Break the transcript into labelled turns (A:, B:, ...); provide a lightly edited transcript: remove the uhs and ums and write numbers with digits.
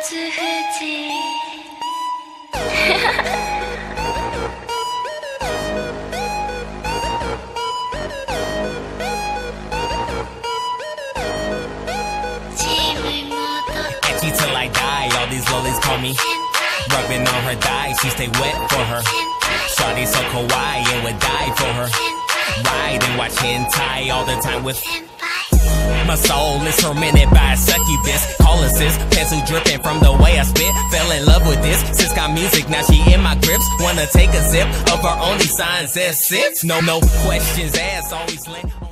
A: Till I die, all these lollies call me. Rubbing on her thigh, she stay wet for her. Shawty so kawaii and would die for her. Ride and watch hentai all the time with. My soul is tormented by a succubus. Calling sis, pencil dripping from the way I spit. Fell in love with this, sis got music, now she in my grips. Wanna take a sip of her only signs as sips. No questions asked, always lit.